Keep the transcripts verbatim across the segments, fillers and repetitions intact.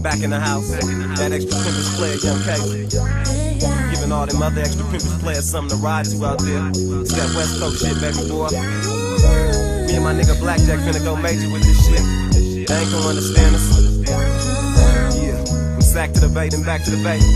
Back in the house, that extra pimpin' player, Young K. Giving all them other extra pimpin' players something to ride to out there. It's that West Coast shit, baby boy. Me and my nigga Blackjack finna go major with this shit. They ain't gon' understand us. Yeah, from Sac to the Bay, then back to the Bay.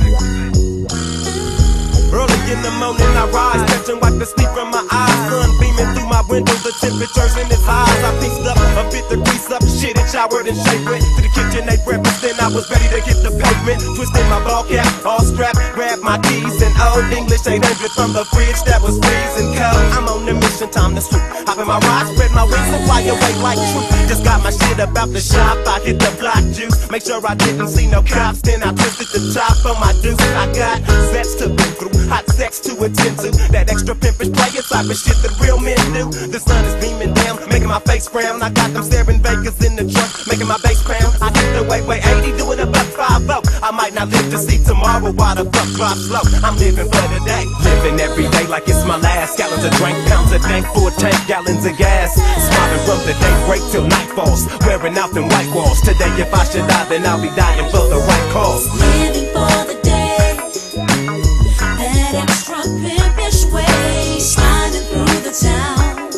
Early in the morning I rise, catching wipe the sleep from my eyes. Sun beaming through my window, the temperature's in its highs. I pieced up a bit the grease up, shit and showered and shaved. Went to the kitchen, ate breakfast, then I was ready to hit the pavement. Twisted my ball cap, all strapped, grabbed my keys. And old English eight hundred from the fridge that was freezing cold. I'm on the mission, time to swoop. Hop in my ride, spread my wings and fly away like troop. Just got my shit about the shop, I hit the block juice. Make sure I didn't see no cops, then I twisted the top on my deuce. I got sets to be through, hot sex to attend to. That extra pimpish player type of shit that real men do. The sun is beaming down, making my face frown. I got them staring Vegas in the trunk, making my bass pound. I hit the way, way eighty, doing a buck five oh. I might not live to see tomorrow, why the fuck drop slow? I'm living for today, living every day like it's my last. Gallons of drink, pounds of dank, four tank, gallons of gas. Smiling from the day break till night falls, wearing out them white walls. Today if I should die, then I'll be dying for the right cause. Living for the day, that extra pimpish way, sliding through the town.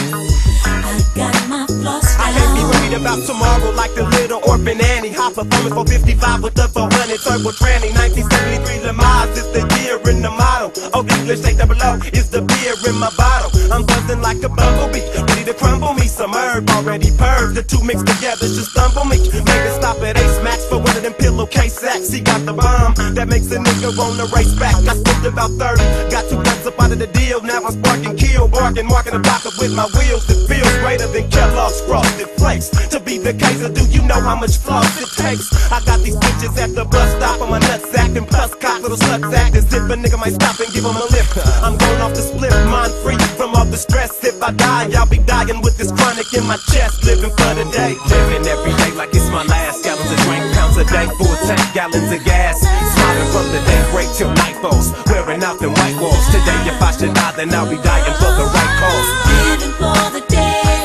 I got my floss down. I can't be worried about tomorrow like the little orphan Annie. Hot performance for fifty-five with the four hundred turbo tranny. nineteen seventy-three Lamaze is the year in the model. Old English eight double O is the beer in my bottle. I'm buzzing like a bumblebee, ready to crumble me some herb. Already purged, the two mixed together just stumble me. Make it stop at Ace Max for one of them pillowcase sacks. He got the bomb that makes a nigga wanna race back. I spent about thirty, got two guns up out of the deal. Now I'm sparking, kill, barking, marking the block up with my wheels. It feels greater than Kellogg's Frosted Flakes. To be the case, or do you know how much floss it takes? I got these bitches at the bus stop on my nutsack, and plus cock little sluts act as if a nigga might stop and give him a lift. I'm going off the split, mind free from all the stress. If I die, I'll be dying with this chronic in my chest. Living for the day, living every day like it's my last. Gallons of drink, pounds of dank, four tank, gallons of gas. Smiling from the day break till night falls, wearing out them white walls. Today if I should die, then I'll be dying for the right cause. Living for the day,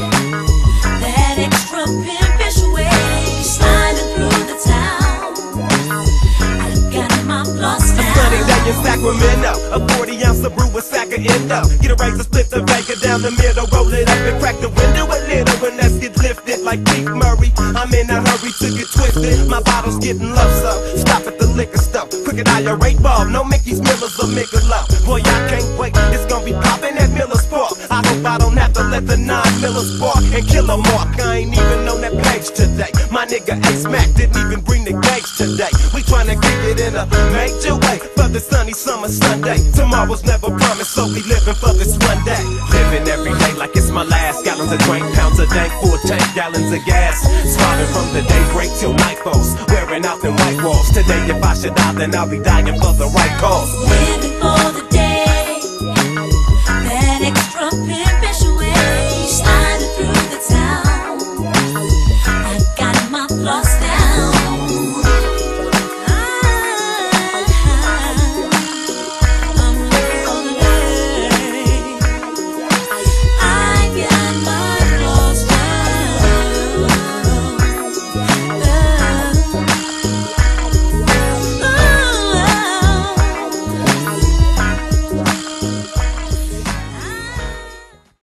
that extra pimpish way, sliding through the town. I got my floss down. A sunny day in Sacramento, a forty ounce of brew with sack of endo. Get a razor, split the Vega down the middle, roll it up and crack the window a little. When that gets lifted like Keith Murray, I'm in a hurry to get twisted. My bottle's getting low, so stop at the liquor store. Quick I rate bulb, no Mickey's, Millers, or Michelob. Boy, I can't wait, it's gonna be poppin' at Miller's Park. I hope I don't have to let the nine Miller spark and kill a mark. I ain't even on that page today. My nigga Ace Mac didn't even bring the gauge today. We tryna kick it in a major way for the sunny summer Sunday. Tomorrow's never promised, so we living for this one day. Living every day like it's my last. Gallons of drink, pounds of dank, four tank, gallons of gas. Smiling from the day break till night falls, wearing out them white walls. Today if I should die, then I'll be dying for the right cause. Living for the